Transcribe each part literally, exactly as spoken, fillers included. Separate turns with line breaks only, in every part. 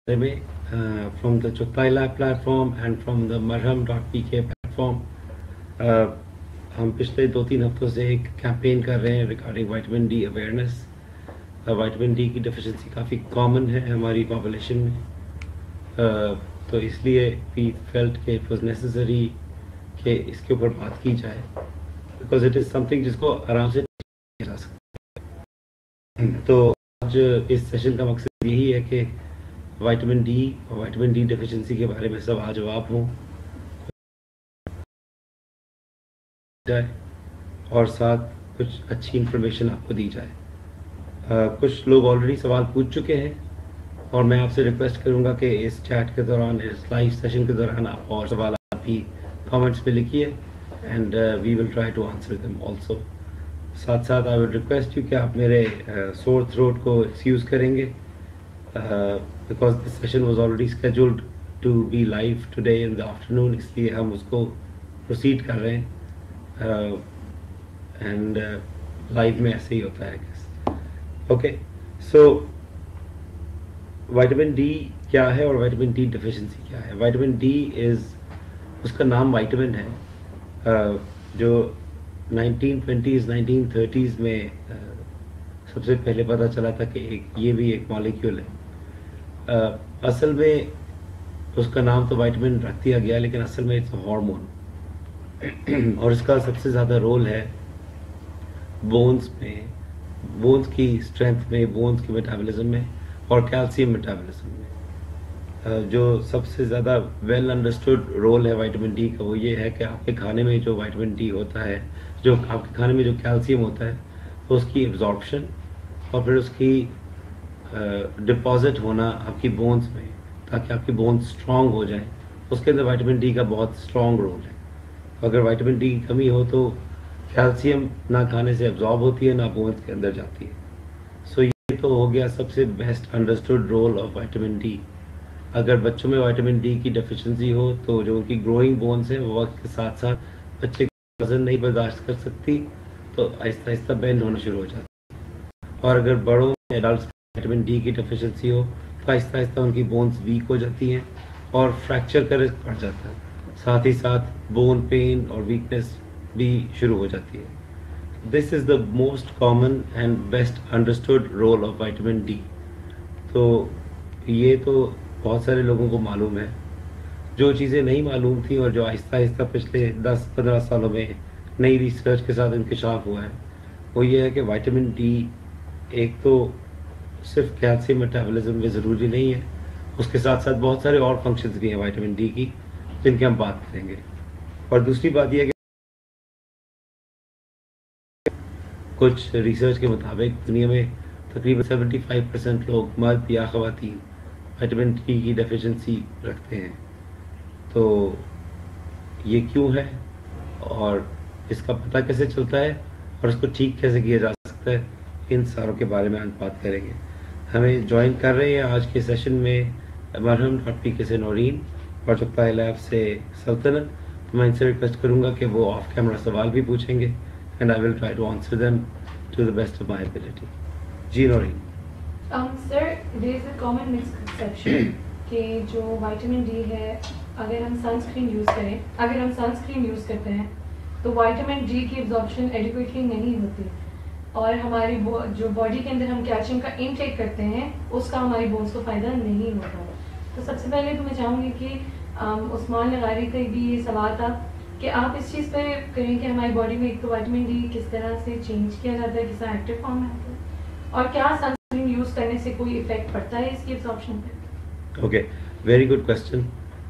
میں from the Chughtai lab platform and from the Marham dot پی کے plate form ہم پچھلے دو تین ہفتوں سے ایک کیمپین کر رہے ہیں regarding vitamin D awareness. Vitamin D کی ڈیفیشنسی کافی کامن ہے ہماری پاپولیشن میں, تو اس لیے وی فیلٹ کہ اٹ واز نیسسری کہ اس کے اوپر بات کی جائے, because it is something جس کو آرام سے کیا جا سکتا ہے. تو آج اس سیشن کا مقصد یہی ہے کہ وائٹامن ڈی اور وائٹامن ڈی ڈیفیشنسی کے بارے میں سوال جواب ہوں جائے اور ساتھ کچھ اچھی انفارمیشن آپ کو دی جائے. uh, کچھ لوگ آلریڈی سوال پوچھ چکے ہیں اور میں آپ سے ریکویسٹ کروں گا کہ اس چیٹ کے دوران, اس لائیو سیشن کے دوران آپ اور سوالات بھی کامنٹس پہ لکھیے and we will try to answer them also. ساتھ ساتھ آئی ول ریکویسٹ یو کہ آپ میرے سور تھروٹ کو ایکسکیوز کریں گے, because this session was already scheduled to be live today in the afternoon, اس لیے ہم اس کو پروسیڈ کر رہے ہیں اینڈ لائیو میں ایسے ہی ہوتا ہے. اوکے, سو وائٹامن ڈی کیا ہے اور وائٹامن ڈی ڈیفیشنسی کیا ہے؟ وائٹامن ڈی از, اس کا نام وائٹامن ہے, uh, جو نائنٹین ٹوینٹیز نائنٹین تھرٹیز میں uh, سب سے پہلے پتہ چلا تھا کہ ایک یہ بھی ایک مالیکیول ہے. uh, اصل میں اس کا نام تو وائٹامن رکھ دیا گیا, لیکن اصل میں اٹس اے ہارمون, اور اس کا سب سے زیادہ رول ہے بونز میں, بونز کی اسٹرینتھ میں, بونز کی میٹابولزم میں اور کیلشیم میٹابولزم میں. جو سب سے زیادہ ویل انڈرسٹوڈ رول ہے وائٹامن ڈی کا وہ یہ ہے کہ آپ کے کھانے میں جو وائٹامن ڈی ہوتا ہے, جو آپ کے کھانے میں جو کیلشیم ہوتا ہے, اس کی ایبزارپشن اور پھر اس کی ڈپازٹ ہونا آپ کی بونز میں, تاکہ آپ کی بونز اسٹرانگ ہو جائیں, اس کے اندر وائٹامن ڈی کا بہت اسٹرانگ رول ہے. اگر وائٹامن ڈی کی کمی ہو تو کیلشیم نہ کھانے سے ایبزارب ہوتی ہے, نہ بونز کے اندر جاتی ہے. سو یہ تو ہو گیا سب سے best understood role of vitamin D. اگر بچوں میں وائٹامن ڈی کی ڈیفیشنسی ہو تو جو ان کی گروئنگ بونز ہیں وہ وقت کے ساتھ ساتھ بچے کا وزن نہیں برداشت کر سکتی, تو آہستہ آہستہ بینڈ ہونا شروع ہو جاتا ہے. اور اگر بڑوں میں ایڈلٹس وائٹامن ڈی کی ڈیفیشنسی ہو تو آہستہ آہستہ ان کی بونز ویک ہو جاتی ہیں اور فریکچر کا رسک بڑھ جاتا ہے, ساتھ ہی ساتھ بون پین اور ویکنیس بھی شروع ہو جاتی ہے. This is the most common and best understood role of vitamin D. تو یہ تو بہت سارے لوگوں کو معلوم ہے. جو چیزیں نہیں معلوم تھیں اور جو آہستہ آہستہ پچھلے دس پندرہ سالوں میں نئی ریسرچ کے ساتھ انکشاف ہوا ہے, وہ یہ ہے کہ وائٹامن ڈی ایک تو صرف کیلشیم میٹابولزم میں ضروری نہیں ہے, اس کے ساتھ ساتھ بہت سارے اور فنکشنز بھی ہیں وائٹامن ڈی کی جن کی ہم بات کریں گے. اور دوسری بات یہ ہے کہ کچھ ریسرچ کے مطابق دنیا میں تقریباً سیونٹی فائیو پرسینٹ لوگ مرد یا خواتین وائٹامن ڈی کی ڈیفیشنسی رکھتے ہیں. تو یہ کیوں ہے اور اس کا پتہ کیسے چلتا ہے اور اس کو ٹھیک کیسے کیا جا سکتا ہے, ان ساروں کے بارے میں آج بات کریں گے. ہمیں جوائن کر رہے ہیں آج کے سیشن میں مرہم ڈاٹ پی کے سے نورین اور چغتائی لیب سے سلطنت. میں ان سے ریکویسٹ کروں گا کہ وہ آف کیمرہ سوال بھی پوچھیں گے and I will try to answer them to the best of my ability. G Noreen.
Um, sir, there is a common misconception کہ جو وائٹامن ڈی ہے, اگر ہم سن اسکرین یوز کریں اگر ہم سن اسکرین یوز کرتے ہیں تو وائٹامن ڈی کی ایبزارپشن ایڈیکویٹلی نہیں ہوتی, اور ہماری جو باڈی کے اندر ہم کیلشیم کا انٹیک کرتے ہیں اس کا ہماری بونس کو فائدہ نہیں ہوتا. تو سب سے پہلے تو میں چاہوں گی کہ عثمان لغاری کا بھی یہ سوال تھا کہ آپ اس چیز پہ کریں کہ ہماری باڈی میں ایک تو وائٹامن ڈی کس طرح سے چینج کیا جاتا ہے, کس طرح ایکٹیو فارم میں آتا ہے, اور کیا سن اسکرین یوز کرنے سے کوئی ایفیکٹ پڑتا ہے اس کی ایبزارپشن پہ؟
Okay, very good question.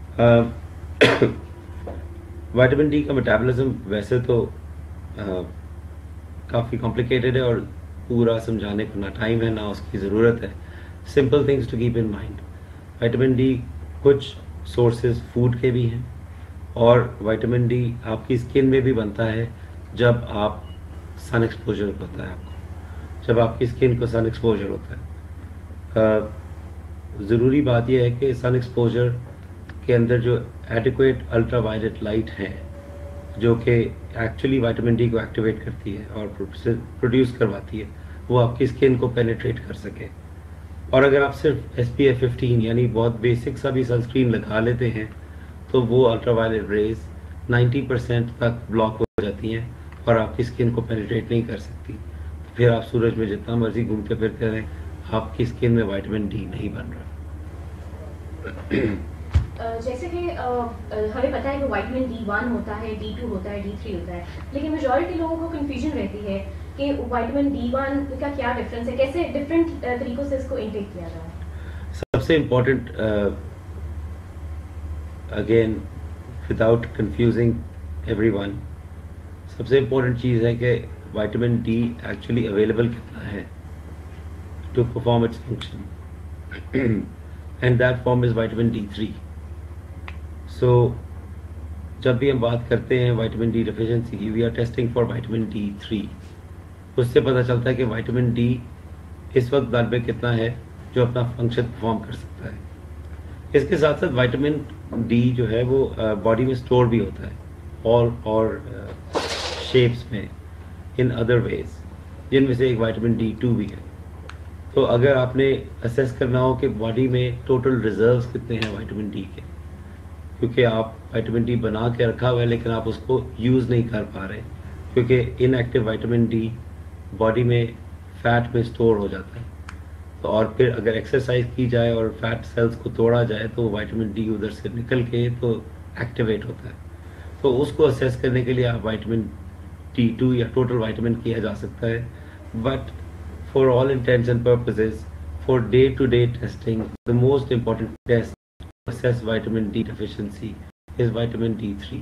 Vitamin D کا میٹابولزم ویسے تو uh, کافی کمپلیکیٹڈ ہے اور پورا سمجھانے کو نہ ٹائم ہے نہ اس کی ضرورت ہے. Simple things to keep in mind. Vitamin D کچھ سورسز فوڈ کے بھی ہیں, اور وائٹامن ڈی آپ کی اسکن میں بھی بنتا ہے جب آپ سن ایکسپوجر ہوتا ہے, آپ کو جب آپ کی اسکن کو سن ایکسپوجر ہوتا ہے. ضروری بات یہ ہے کہ سن ایکسپوجر کے اندر جو ایڈیکویٹ الٹرا وائلٹ لائٹ ہے جو کہ ایکچولی وائٹامن ڈی کو ایکٹیویٹ کرتی ہے اور پروڈیوس کرواتی ہے, وہ آپ کی اسکن کو پینیٹریٹ کر سکے. اور اگر آپ صرف ایس پی ایف ففٹین یعنی بہت بیسک سا بھی سنسکرین لگا لیتے ہیں تو وہ ultra violet rays ninety percent تک بلاک ہو جاتی ہیں اور آپ کی اسکن کو پینیٹریٹ نہیں کر سکتی. پھر آپ سورج میں جتنا مرضی گھومتے پھرتے رہیں آپ کی اسکن میں وائٹامن ڈی نہیں بن رہا.
جیسے کہ ہمیں پتہ ہے کہ وائٹامن ڈی ون ہوتا ہے, ڈی ٹو ہوتا ہے, ڈی تھری ہوتا ہے, لیکن میجورٹی لوگوں کو کنفیوژن رہتی ہے کہ وائٹامن ڈی ون کا کیا ڈفرینس ہے, کیسے ڈفرینٹ طریقوں سے اس کو انٹیک کیا جائے.
سب سے important again without confusing everyone, سب سے امپورٹنٹ چیز ہے کہ وائٹامن ڈی ایکچولی اویلیبل کتنا ہے to perform its function, and that form is vitamin D three. So جب بھی ہم بات کرتے ہیں وائٹامن ڈی ڈیفیشنسی کی, we are testing for vitamin D three. اس سے پتہ چلتا ہے کہ وائٹامن ڈی اس وقت بلڈ میں کتنا ہے جو اپنا فنکشن پرفارم کر سکتا ہے. اس کے ساتھ ساتھ وائٹامن ڈی جو ہے وہ باڈی میں اسٹور بھی ہوتا ہے اور اور شیپس میں ان ادر ویز, جن میں سے ایک وائٹامن ڈی ٹو بھی ہے. تو اگر آپ نے اسیس کرنا ہو کہ باڈی میں ٹوٹل ریزروز کتنے ہیں وائٹامن ڈی کے, کیونکہ آپ وائٹامن ڈی بنا کے رکھا ہوا ہے لیکن آپ اس کو یوز نہیں کر پا رہے کیونکہ inactive vitamin D body میں فیٹ میں اسٹور ہو جاتا ہے. تو اور پھر اگر ایکسرسائز کی جائے اور فیٹ سیلز کو توڑا جائے تو وائٹامن ڈی ادھر سے نکل کے تو ایکٹیویٹ ہوتا ہے. تو اس کو اسیس کرنے کے لیے آپ وائٹامن ڈی ٹو یا ٹوٹل وائٹامن کیا جا سکتا ہے. But for all intents and purposes for day to day testing the most important test to assess vitamin D deficiency is vitamin D three.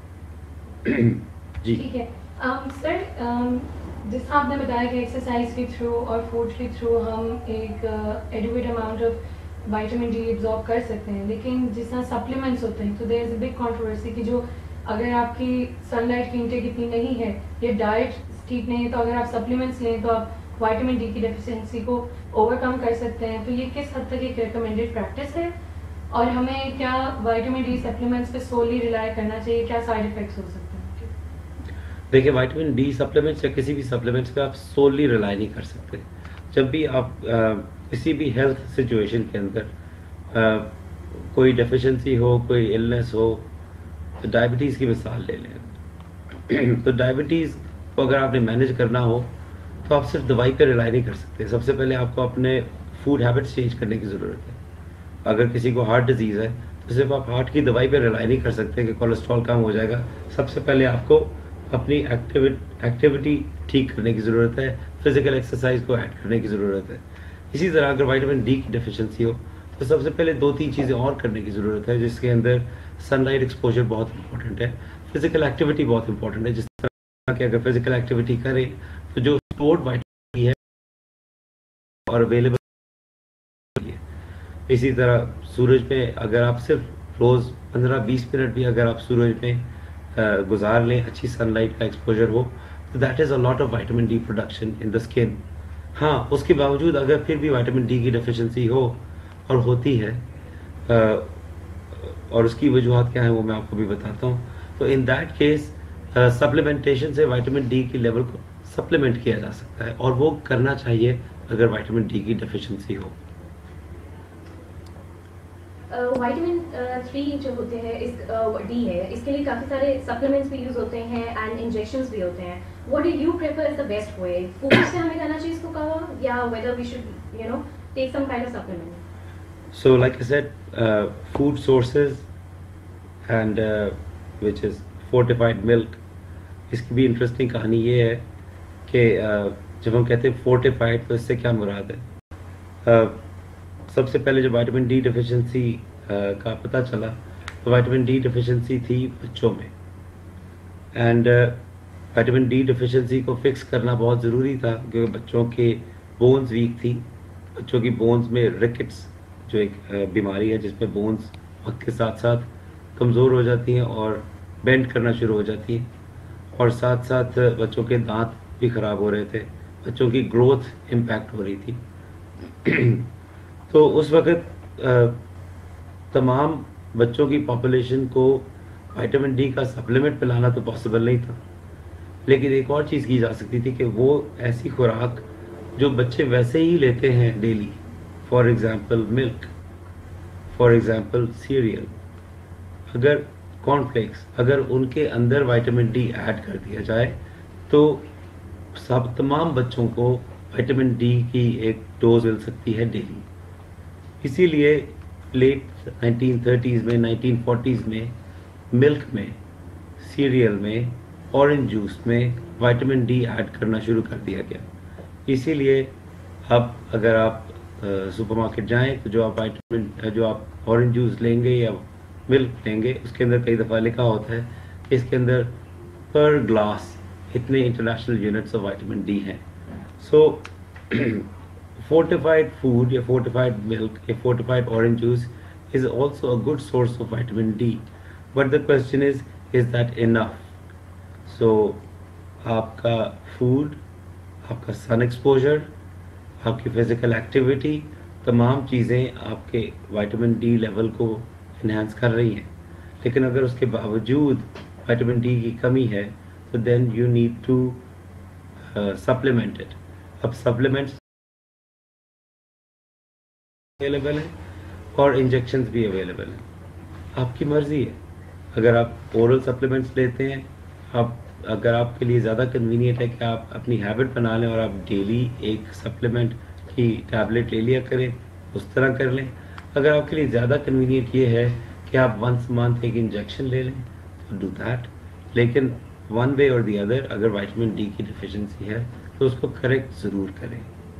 جی
ٹھیک ہے سر, جس آپ نے بتایا کہ ایکسرسائز کے تھرو اور فوڈ کے تھرو ہم ایک adequate amount of vitamin D absorb کر سکتے ہیں, لیکن جس طرح سپلیمنٹس ہوتے ہیں تو دیر از اے بگ کنٹروورسی کہ جو اگر آپ کی سن لائٹ کی انٹیک اتنی نہیں ہے یا ڈائٹ ٹھیک نہیں ہے تو اگر آپ سپلیمنٹس لیں تو آپ وائٹامن ڈی کی ڈیفیشنسی کو اوور کم کر سکتے ہیں. تو یہ کس حد تک ایک ریکمینڈیڈ پریکٹس ہے اور ہمیں کیا وائٹامن ڈی سپلیمنٹس پہ سولی ریلائی کرنا چاہیے, کیا سائڈ افیکٹس ہو سکتے ہیں؟
دیکھیں وائٹامن ڈی سپلیمنٹس یا کسی بھی سپلیمنٹس پہ آپ سولی ریلائی نہیں کر سکتے. جب بھی آپ کسی بھی ہیلتھ سچویشن کے اندر کوئی ڈیفیشنسی ہو, کوئی النس ہو, ڈائبٹیز کی مثال لے لیں تو ڈائبٹیز کو اگر آپ نے مینیج کرنا ہو تو آپ صرف دوائی پہ ریلائی نہیں کر سکتے. سب سے پہلے آپ کو اپنے فوڈ ہیبٹس چینج کرنے کی ضرورت ہے. اگر کسی کو ہارٹ ڈیزیز ہے تو صرف آپ ہارٹ کی دوائی پہ ریلائی نہیں کر سکتے کہ کولیسٹرول کم ہو جائے گا. سب سے پہلے آپ کو اپنی ایکٹیویٹی ٹھیک کرنے کی ضرورت ہے, فزیکل ایکسرسائز کو ایڈ کرنے کی ضرورت ہے. اسی طرح اگر وائٹامن ڈی کی ڈیفیشنسی ہو تو سب سے پہلے دو تین چیزیں اور کرنے کی ضرورت ہے, جس کے اندر سن لائٹ ایکسپوجر بہت امپورٹنٹ ہے, فزیکل ایکٹیویٹی بہت امپورٹنٹ ہے. جس طرح کہ اگر فزیکل ایکٹیویٹی کریں تو جو اسٹورڈ وائٹامن ڈی ہے اور اویلیبل ہے. اسی طرح سورج میں اگر آپ صرف روز پندرہ بیس منٹ بھی اگر آپ سورج میں گزار لیں, اچھی سن لائٹ کا ایکسپوجر ہو, تو that is a lot of vitamin D production in the skin. ہاں اس کے باوجود اگر پھر بھی وائٹامن ڈی کی ڈیفیشنسی ہو اور ہوتی ہے اور اس کی وجوہات کیا ہیں وہ میں آپ کو بھی بتاتا ہوں, تو ان دیٹ کیس سپلیمنٹیشن سے وائٹامن ڈی کی لیول کو سپلیمنٹ کیا جا سکتا ہے, اور وہ کرنا چاہیے اگر وائٹامن ڈی کی ڈیفیشنسی ہو.
وائٹامن تھری جو ہوتے ہیں اس ڈی ہے, اس کے لیے کافی سارے سپلیمنٹس بھی یوز ہوتے ہیں اینڈ انجیکشنز بھی ہوتے ہیں. What do you prefer is the best way, food سے ہمیں کرنا چاہیے اس کو کہا, یا whether we should you know take some kind of supplement?
So like I said, uh, food sources and uh, which is fortified milk, اس کی بھی انٹرسٹنگ کہانی یہ ہے کہ uh, جب ہم کہتے ہیں فورٹیفائڈ تو اس سے کیا مراد ہے. uh, سب سے پہلے جب وائٹامن ڈی ڈیفیشنسی uh, کا پتہ چلا تو وائٹامن ڈی ڈیفیشنسی تھی بچوں میں, اینڈ وائٹامن ڈی ڈیفیشنسی کو فکس کرنا بہت ضروری تھا کیونکہ بچوں کے بونز ویک تھی. بچوں کی بونز میں رکٹس جو ایک بیماری ہے جس میں بونز وقت کے ساتھ ساتھ کمزور ہو جاتی ہیں اور بینڈ کرنا شروع ہو جاتی ہیں, اور ساتھ ساتھ بچوں کے دانت بھی خراب ہو رہے تھے, بچوں کی گروتھ امپیکٹ ہو رہی تھی. تو اس وقت تمام بچوں کی پاپولیشن کو وائٹامن ڈی کا سپلیمنٹ پلانا تو پاسبل نہیں تھا, لیکن ایک اور چیز کی جا سکتی تھی کہ وہ ایسی خوراک جو بچے ویسے ہی لیتے ہیں daily for example milk, for example cereal, اگر کارن فلیکس، اگر ان کے اندر وائٹامن ڈی ایڈ کر دیا جائے تو سب تمام بچوں کو وائٹامن ڈی کی ایک ڈوز مل سکتی ہے ڈیلی. اسی لیے لیٹ نائنٹین تھرٹیز میں، نائنٹین فورٹیز میں ملک میں، سیریل میں، اورنج جوس میں وائٹامن ڈی ایڈ کرنا شروع کر دیا گیا. اسی لیے اب اگر آپ سپر مارکیٹ جائیں تو جو آپ وائٹامن جو آپ اورنج جوس لیں گے یا ملک لیں گے، اس کے اندر کئی دفعہ لکھا ہوتا ہے اس کے اندر پر گلاس اتنے international units of vitamin D ہیں. سو fortified food یا fortified milk یا fortified orange juice is also a good source of vitamin D, but the question is is that enough? So آپ کا food، آپ کا sun exposure، آپ کی physical activity، تمام چیزیں آپ کے vitamin D لیول کو enhance کر رہی ہیں، لیکن اگر اس کے باوجود vitamin D کی کمی ہے تو then you need to uh, supplement it. اب supplements اویلیبل ہے اور انجیکشنز بھی اویلیبل ہیں، آپ کی مرضی ہے. اگر آپ اورل سپلیمنٹس لیتے ہیں، آپ اگر آپ کے لیے زیادہ کنوینئنٹ ہے کہ آپ اپنی ہیبٹ بنا لیں اور آپ ڈیلی ایک سپلیمنٹ کی ٹیبلٹ لے لیا کریں، اس طرح کر لیں. اگر آپ کے لیے زیادہ کنوینئنٹ یہ ہے کہ آپ ونس منتھ ایک انجیکشن لے لیں تو ڈو دیٹ. لیکن one way or the other اگر وائٹامن ڈی کی ڈیفیشنسی ہے تو اس کو کریکٹ ضرور کریں.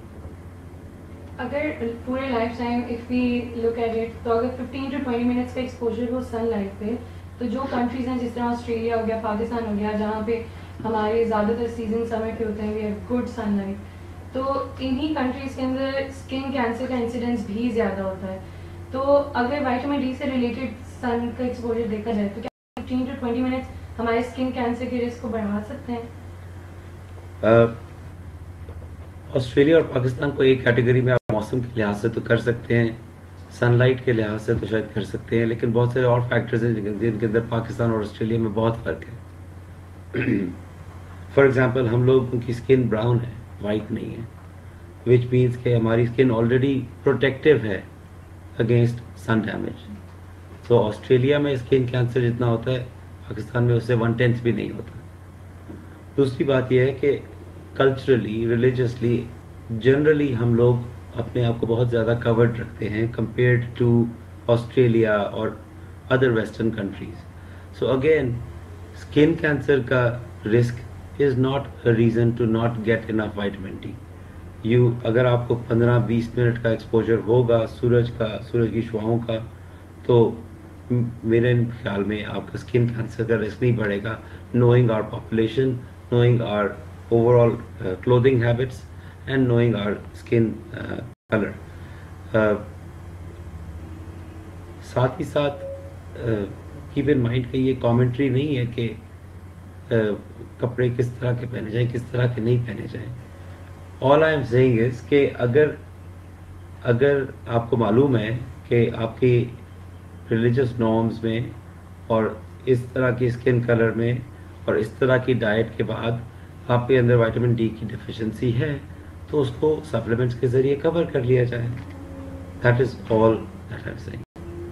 اگر پورے lifetime if we look at it تو اگر ففٹین ٹو ٹوئنٹی منٹس کا ایکسپوجر ہو سن لائٹ پہ، تو جو کنٹریز ہیں جس طرح آسٹریلیا ہو گیا، پاکستان ہو گیا، جہاں پہ ہمارے زیادہ تر سیزن سمر کے ہوتے ہیں، we have good sunlight, تو انہی کنٹریز کے اندر اسکن کینسر کا انسیڈنس بھی زیادہ ہوتا ہے. تو اگر وائٹامن ڈی سے ریلیٹڈ سن کا ایکسپوجر دیکھا جائے تو کیا ففٹین ٹو ٹوئنٹی منٹس ہمارے اسکن کینسر کے رسک کو بڑھا سکتے ہیں؟
آسٹریلیا اور پاکستان کو ایک کیٹیگری میں آپ موسم کے لحاظ سے تو کر سکتے ہیں، سن لائٹ کے لحاظ سے تو شاید کر سکتے ہیں، لیکن بہت سارے اور فیکٹرز ہیں جن کے اندر پاکستان اور آسٹریلیا میں بہت فرق ہے. فار ایگزامپل ہم لوگوں کی اسکن براؤن ہے، وائٹ نہیں ہے، وچ مینس کہ ہماری اسکن آلریڈی پروٹیکٹیو ہے against sun damage. So Australia میں اسکن کینسر جتنا ہوتا ہے پاکستان میں اس سے ون ٹینتھ بھی نہیں ہوتا. دوسری بات یہ ہے کہ کلچرلی، ریلیجسلی، جنرلی ہم لوگ اپنے آپ کو بہت زیادہ کورڈ رکھتے ہیں کمپیئرڈ ٹو آسٹریلیا اور other western countries. So again skin cancer کا risk is not a reason to not get enough vitamin D. You اگر آپ کو پندرہ بیس منٹ کا ایکسپوجر ہوگا سورج کا، سورج کی شعاؤں کا، تو میرے خیال میں آپ کا اسکن کینسر کا رسک نہیں بڑھے گا. Knowing our population, knowing our overall uh, clothing habits and knowing our skin uh, color. uh, ساتھ ہی ساتھ کیپ ان مائنڈ کہ یہ کامنٹری نہیں ہے کہ uh, کپڑے کس طرح کے پہنے جائیں، کس طرح کے نہیں پہنے جائیں. all I am saying is کہ اگر اگر آپ کو معلوم ہے کہ آپ کی ریلیجس نارمز میں اور اس طرح کی اسکن کلر میں اور اس طرح کی ڈائٹ کے بعد آپ کے اندر وائٹامن ڈی کی ڈیفیشنسی ہے تو اس کو سپلیمنٹس کے ذریعے کور کر لیا جائے. That is all that I am seeing.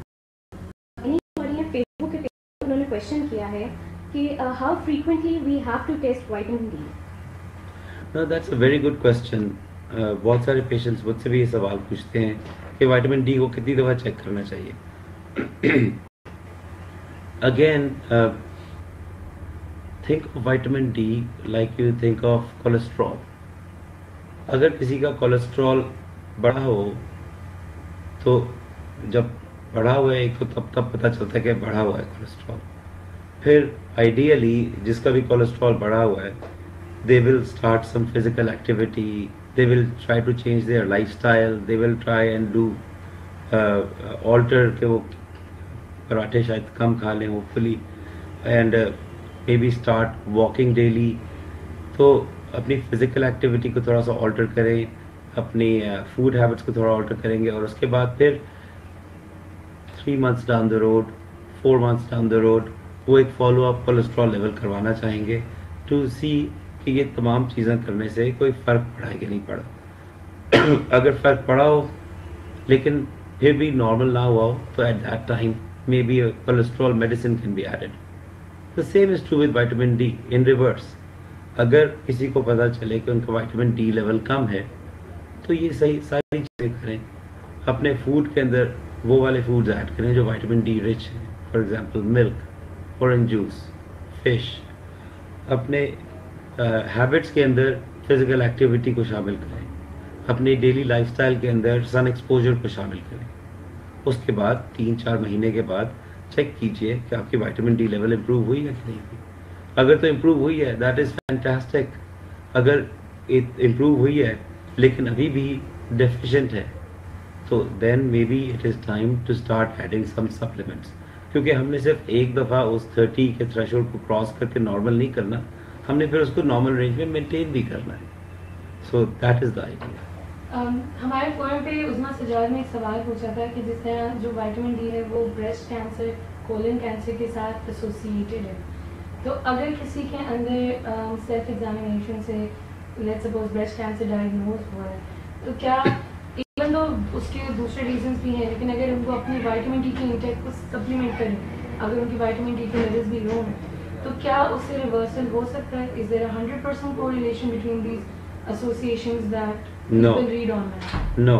Facebook کے انہوں نے کوشچن کیا ہے کہ how frequently we have to test vitamin D.
No that's a very good question. بہت سارے پیشنٹس مجھ سے بھی یہ سوال پوچھتے ہیں کہ وائٹامن ڈی کو کتنی دفعہ چیک کرنا چاہیے. Again think of vitamin D like you think of cholesterol. اگر کسی کا کولیسٹرول بڑھا ہو تو جب بڑھا ہوا ہے ایک تو تب تب پتہ چلتا ہے کہ بڑھا ہوا ہے کولیسٹرول. پھر آئیڈیلی جس کا بھی کولیسٹرول بڑھا ہوا ہے they will start some physical activity, they will try to change their lifestyle, they will try and do uh, alter کہ وہ پراٹھے شاید کم کھا لیں hopefully and uh, maybe start walking daily. تو اپنی فزیکل ایکٹیویٹی کو تھوڑا سا آلٹر کریں، اپنی فوڈ ہیبٹس کو تھوڑا آلٹر کریں گے، اور اس کے بعد پھر three months down the road, four months down the road وہ ایک فالو اپ کولیسٹرول لیول کروانا چاہیں گے ٹو سی کہ یہ تمام چیزیں کرنے سے کوئی فرق پڑا ہے کہ نہیں پڑا. اگر فرق پڑا ہو لیکن پھر بھی نارمل نہ ہوا ہو تو at that time may be cholesterol medicine can be added. The same is true with vitamin D in reverse. اگر کسی کو پتہ چلے کہ ان کا وائٹامن ڈی لیول کم ہے تو یہ صحیح ساری چیزیں کریں. اپنے فوڈ کے اندر وہ والے فوڈز ایڈ کریں جو وائٹامن ڈی رچ ہیں. For example milk, orange juice, fish. اپنے ہیبٹس کے اندر فزیکل ایکٹیویٹی کو شامل کریں. اپنی ڈیلی لائف اسٹائل کے اندر سن ایکسپوجر کو شامل کریں. اس کے بعد تین چار مہینے کے بعد چیک کیجئے کہ آپ کی وائٹامن ڈی لیول امپروو ہوئی ہے کہ نہیں ہوئی. اگر تو امپروو ہوئی ہے دیٹ از فینٹاسٹک. اگر امپروو ہوئی ہے لیکن ابھی بھی ڈیفیشینٹ ہے تو then may be it is time to start adding some supplements. کیونکہ ہم نے صرف ایک دفعہ اس تھرٹی کے تھریش ہولڈ کو کراس کر کے نارمل نہیں کرنا، ہم نے پھر اس کو نارمل رینج میں مینٹین بھی کرنا ہے. So that is the idea.
ہمارے فورم پہ عظمیٰ سجاد نے ایک سوال پوچھا تھا کہ جس طرح جو وائٹامن ڈی ہے وہ بریسٹ کینسر، کولن کینسر کے ساتھ ایسوسیٹیڈ ہے، تو اگر کسی کے اندر سیلف ایگزامینیشن سے let suppose breast cancer diagnose ہوا ہے تو کیا ایون دو اس کے دوسرے ریزنس بھی ہیں لیکن اگر ان کو اپنی وائٹامن ڈی کی انٹیک کو سپلیمنٹ کریں، اگر ان کی وائٹامن ڈی کے لیولز بھی لو ہیں تو کیا اس سے ریورسل ہو سکتا ہے؟ Is there a hundred percent correlation between these associations that
No.
people read on that?
No.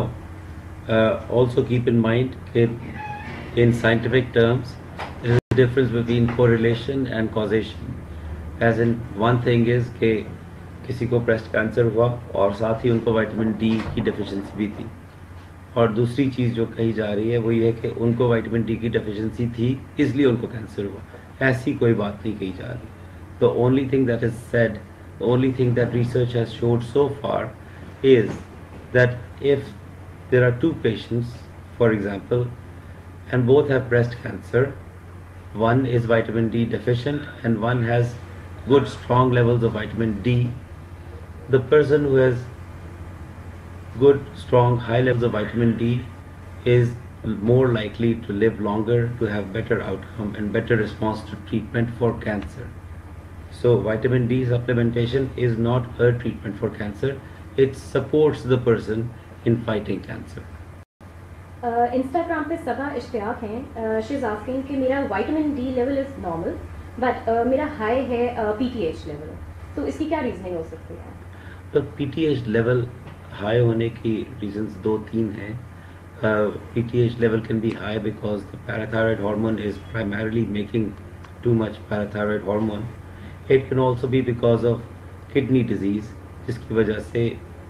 Uh, also keep in mind that in scientific terms, there is a difference between correlation and causation. As in, one thing is کہ کسی کو breast cancer ہوا اور ساتھ ہی ان کو vitamin D کی deficiency بھی تھی. اور دوسری چیز جو کہی جا رہی ہے وہ یہ ہے کہ ان کو vitamin D کی deficiency تھی اس لیے ان کو کینسر ہوا. ایسی کوئی بات نہیں کہی جا رہی. The only thing that is said, the only thing that research has showed so far is that if there are two patients, for example, and both have breast cancer, one is vitamin D deficient and one has good strong levels of vitamin D, the person who has good strong high levels of vitamin D is more likely to live longer, to have better outcome and better response to treatment for cancer. So vitamin D supplementation is not a treatment for cancer. It supports the person in fighting cancer.
Instagram پہ سبا اشتیاق ہیں. She is asking کہ میرا vitamin D level is normal but میرا high ہے P T H level, تو اس کی کیا reasoning ہو سکتی ہے؟
تو P T H level high ہونے کی ریزنز دو تین ہیں. P T H level can be high because the parathyroid hormone is primarily making too much parathyroid hormone. It can also be because of kidney disease, جس کی وجہ سے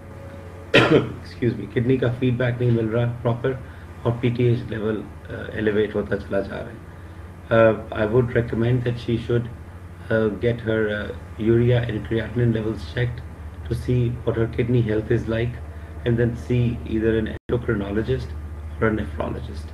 excuse me kidney کا فیڈ بیک نہیں مل رہا proper اور P T H level elevate ہوتا چلا جا رہا ہے. I would recommend that she should get her urea and creatinine levels checked to see what her kidney health is like and then see either an endocrinologist or a نیفرولوجسٹ.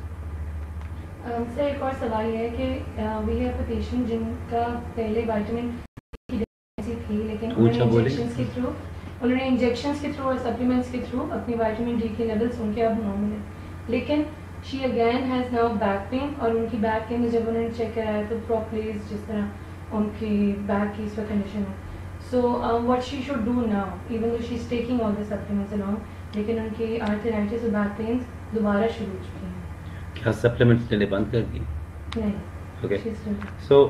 سر ایک اور سوال یہ ہے کہ وی ہیو اے پیشنٹ جن کا پہلے vitamin کی ڈیفیشنسی تھی لیکن انجیکشنس کے تھرو انہوں نے انجیکشنس کے تھرو اور سپلیمنٹس کے تھرو اپنی وائٹامن ڈی کے لیولس ان کے اب نارمل ہیں، لیکن she again has now back pain اور ان کی بیک کے میں جب انہوں نے چیک کرایا تو پروپلیز جس طرح ان کی بیک کی اس وقت کنڈیشن ہے. So what she should do now even though she is taking all the supplements along لیکن ان کی آرتھرائٹس اور بیک پینس دوبارہ شروع ہو چکی ہیں.
کیا سپلیمنٹس لینے بند کر دی؟
نہیں.
Okay. So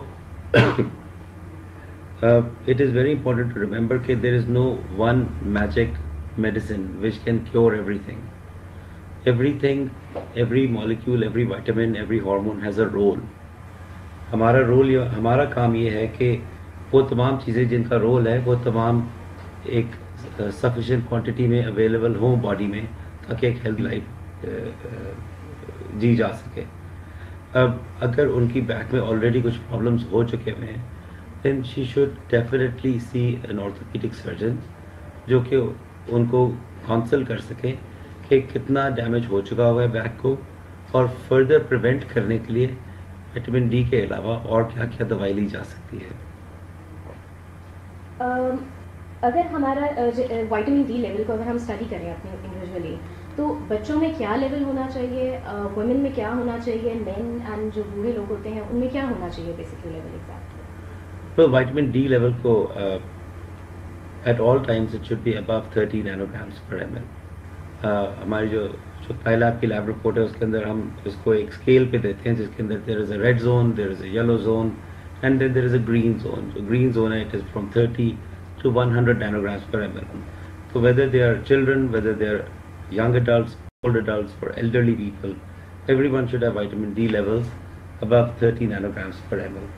Uh, it is very important to remember that there is no one magic medicine which can cure everything. Everything, every molecule, every vitamin, every hormone has a role. ہمارا role ہمارا کام یہ ہے کہ وہ تمام چیزیں جن کا رول ہے وہ تمام ایک سفیشینٹ کوانٹٹی میں اویلیبل ہوں باڈی میں تاکہ ایک ہیلتھی لائف جی جا سکے. اب اگر ان کی بیک میں آلریڈی کچھ پرابلمس ہو چکے ہوئے ہیں then she should definitely see an orthopedic surgeon جو کہ ان کو کانسل کر سکے کہ کتنا ڈیمیج ہو چکا ہوا ہے بیک کو اور فردر پریونٹ کرنے کے لیے وٹامن ڈی کے علاوہ اور کیا کیا دوائی لی جا سکتی ہے.
اگر ہمارا وائٹامن ڈی لیول کو اگر ہم اسٹڈی کریں اپنے انڈیویجولی تو بچوں میں کیا لیول ہونا چاہیے، وومن میں کیا ہونا چاہیے، مین اینڈ جو بوڑھے لوگ ہوتے ہیں ان میں کیا ہونا چاہیے بیسکلی لیول ایگزیکٹلی؟
تو وائٹامن ڈی لیول کو at all times it should be above thirty nanograms per M L. ہماری جو چغتائی لیب کی لیب رپورٹ ہے اس کے اندر ہم اس کو ایک اسکیل پہ دیتے ہیں جس کے اندر there is a red zone, there is a yellow zone and then there is a green zone. جو گرین زون ہے it is from thirty to one hundred nanograms per M L. تو whether they are children, whether they are young adults, old adults, for elderly people, everyone should have vitamin D levels above thirty nanograms per ml.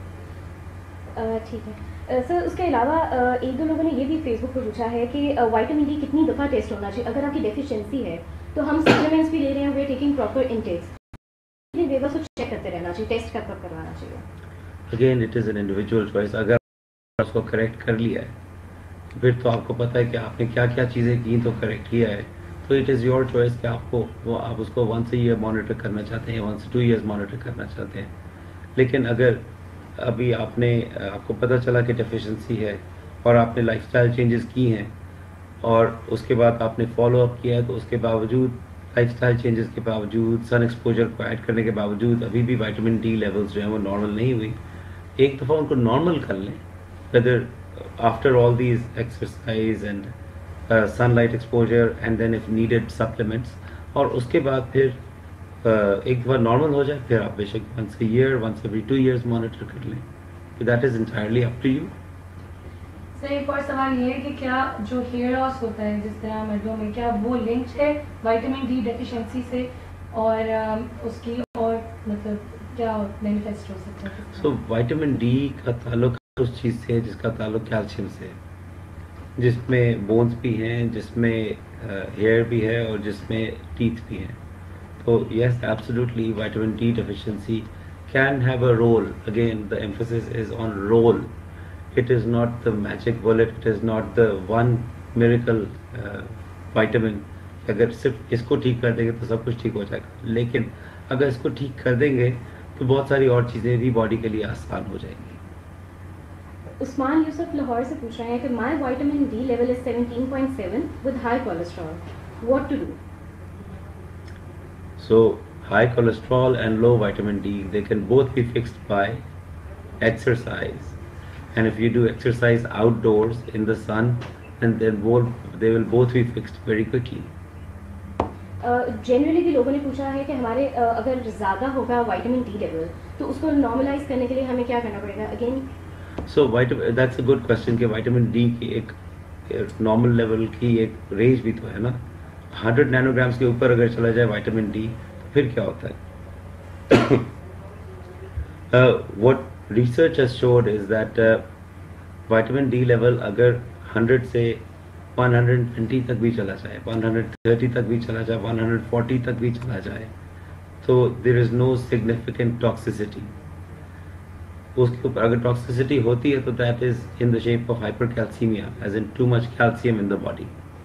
ٹھیک ہے سر. اس کے علاوہ ایک دو لوگوں نے یہ بھی فیس بک پہ پوچھا ہے کہ وائٹامن ڈی کتنی دفعہ ٹیسٹ ہونا چاہیے اگر آپ کی ڈیفیشنسی ہے تو ہم سپلیمنٹس بھی لے رہے ہیں, we are taking proper intakes, کتنی بار چیک کرتے رہنا چاہیے, ٹیسٹ کب کب کروانا چاہیے؟
Again it is an individual choice. اگر اس کو کریکٹ کر لیا ہے پھر تو آپ کو پتہ ہے کہ آپ نے کیا کیا چیزیں کی تو کریکٹ کیا ہے, تو اٹ از یور چوائس کہ آپ کو وہ آپ اس کو ونس اے ایئر مانیٹر کرنا چاہتے ہیں, ونس ٹو ایئرس مانیٹر کرنا چاہتے ہیں. لیکن اگر ابھی آپ نے آپ کو پتہ چلا کہ ڈیفیشنسی ہے اور آپ نے لائف اسٹائل چینجز کی ہیں اور اس کے بعد آپ نے فالو اپ کیا ہے, تو اس کے باوجود لائف اسٹائل چینجز کے باوجود, سن ایکسپوجر کو ایڈ کرنے کے باوجود ابھی بھی وائٹامن ڈی لیولز جو ہیں وہ نارمل نہیں ہوئی, ایک دفعہ ان کو نارمل کر لیں whether after all these exercise and uh, sunlight exposure and then if needed supplements, اور اس کے بعد پھر uh, ایک بار نارمل ہو جائے پھر آپ بے شک once a year, once every two years monitor کر لیں. that is entirely up to you.
سر ایک اور سوال یہ ہے کہ کیا جو ہیئر لاس ہوتا ہے جس طرح مردوں میں, کیا وہ لنکڈ ہے وائٹامن ڈی ڈیفیشنسی سے, اور اس کی اور مطلب کیا مینیفیسٹ ہو سکتا ہے؟
سو وائٹامن ڈی کا تعلق اس چیز سے ہے جس کا تعلق کیلشیم سے ہے, جس میں بونز بھی ہیں, جس میں ہیئر بھی ہے اور جس میں ٹیتھ بھی ہیں. تو yes absolutely vitamin D deficiency can have a role. Again the emphasis is on role. It is not the magic bullet, it is not the one miracle uh, vitamin. اگر صرف اس کو ٹھیک کر دیں گے تو سب کچھ ٹھیک ہو جائے گا, لیکن اگر اس کو ٹھیک کر دیں گے تو بہت ساری اور چیزیں بھی باڈی کے لیے آسان ہو جائیں گی.
عثمان یوسف لاہور سے پوچھ رہے ہیں کہ my vitamin D level is seventeen point seven with high cholesterol, what to do?
So high cholesterol and low vitamin D, they can both be fixed by exercise, and if you do exercise outdoors in the sun, then they will they will both be fixed very quickly.
Generally بھی لوگوں نے پوچھا ہے کہ ہمارے اگر زیادہ ہوگا وائٹامن ڈی لیول تو اس کو نارملائز کرنے کے لیے ہمیں کیا کرنا پڑے گا؟ Again
so vitamin that's a good question کہ وائٹامن ڈی کی ایک نارمل لیول کی ایک رینج بھی تو ہے نا. ہنڈریڈ نینو گرامس کے اوپر اگر چلا جائے وائٹامن ڈی پھر کیا ہوتا ہے؟ What research has showed is that vitamin D level اگر ہنڈریڈ سے ون ہنڈریڈ ٹوینٹی تک بھی چلا جائے, ون ہنڈریڈ تھرٹی تک بھی چلا جائے, ون ہنڈریڈ فورٹی تک بھی چلا جائے, تو دیر از نو سگنیفیکنٹ ٹاکسیسٹی. اس کے اوپر اگر ٹاکسیسٹی ہوتی ہے تو that is in the shape of hypercalcemia, as in too much calcium in the body.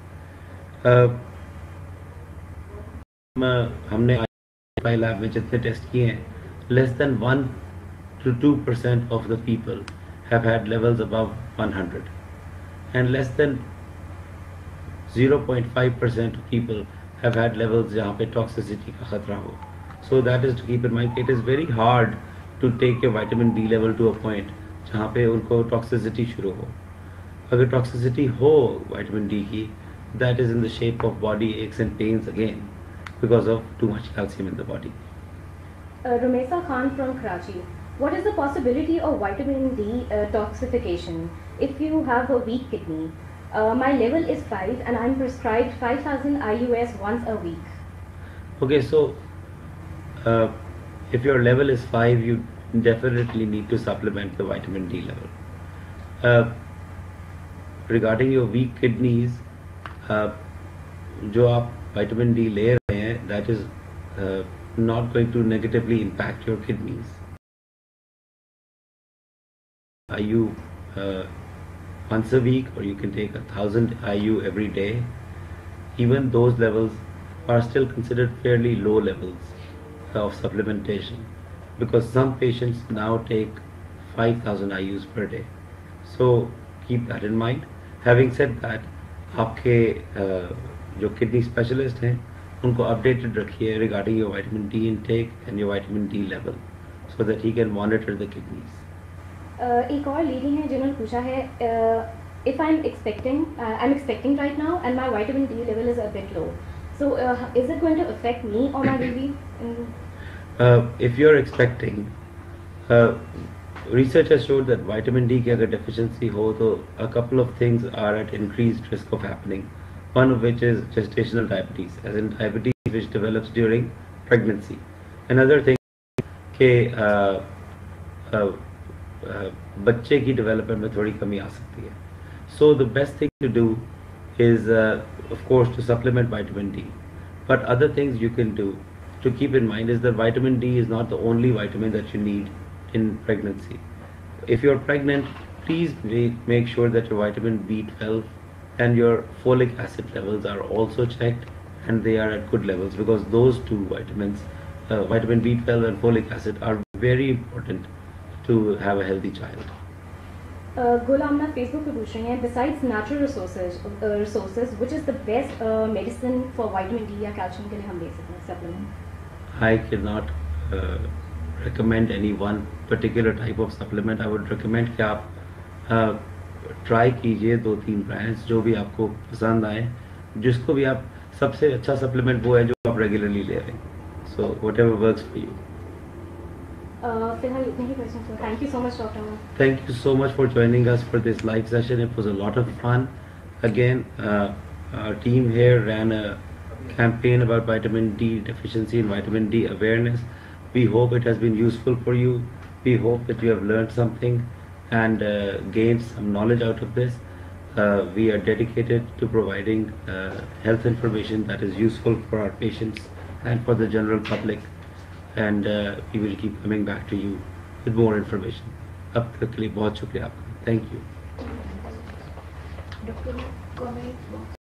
ہم نے لیب میں جتنے ٹیسٹ کیے ہیں, less than one two two percent of the people have had levels above one hundred, and less than zero point five percent of people have had levels جہاں پہ toxicity کا خطرہ ہو. So that is to keep in mind. It is very hard to take a vitamin D level to a point جہاں پہ ان کو toxicity شروع ہو. اگر ٹاکسیسٹی ہو وائٹامن ڈی کی, that is in the shape of body expands again because of too much calcium in the body.
Uh, Rumesa Khan from Karachi, what is the possibility of vitamin D uh, toxification if you have a weak kidney? Uh, my level is five and I'm prescribed five thousand I U S once a week.
Okay, so uh, if your level is five, you definitely need to supplement the vitamin D level. Uh, regarding your weak kidneys, uh, جو آپ vitamin D لے رہے ہیں, that is uh, not going to negatively impact your kidneys. I U uh, once a week, or you can take a thousand I U every day. Even those levels are still considered fairly low levels of supplementation, because some patients now take five thousand I U's per day. So keep that in mind. Having said that, آپ کے uh, جو kidney specialist ہیں ان کو updated رکھیے regarding your vitamin D intake and your vitamin D level, so that he can monitor the kidneys.
ایک اور lady ہیں جنہوں نے پوچھا ہے, if I am expecting I am expecting right now and my vitamin D level is a bit low, So uh, is it going to affect me or my baby? In...
Uh, if you're expecting, uh, research has showed that vitamin D की अगर deficiency हो तो a couple of things are at increased risk of happening. One of which is gestational diabetes, as in diabetes which develops during pregnancy. Another thing कि uh, uh, uh, बच्चे की development में थोड़ी कमी आ सकती है. So the best thing to do is, uh, of course, to supplement vitamin D. But other things you can do to keep in mind is that vitamin D is not the only vitamin that you need in pregnancy. If you're pregnant, please make, make sure that your vitamin B twelve and your folic acid levels are also checked and they are at good levels, because those two vitamins, uh, vitamin B twelve and folic acid, are very important to have a healthy child.
Ghulam Facebook पे पूछ रही हैं, besides natural resources, uh, resources, which is the best uh, medicine for vitamin D या calcium के लिए हम ले सकते हैं supplement?
I cannot uh, recommend any one particular type of supplement. I would recommend कि आप uh, try कीजिए दो तीन brands जो भी आपको पसंद आए, जिसको भी आप, सबसे अच्छा supplement वो है जो आप regularly ले रहे हैं. So whatever works for you.
Uh, फिलहाल इतने ही questions हैं. Thank you so much, Doctor
Thank you so much for joining us for this live session. It was a lot of fun. Again, uh, our team here ran a campaign about vitamin D deficiency and vitamin D awareness. We hope it has been useful for you. We hope that you have learned something and uh, gained some knowledge out of this. Uh, we are dedicated to providing uh, health information that is useful for our patients and for the general public. And uh, we will keep coming back to you with more information. अब तक के लिए बहुत शुक्रिया आपका. Thank you.
Doctor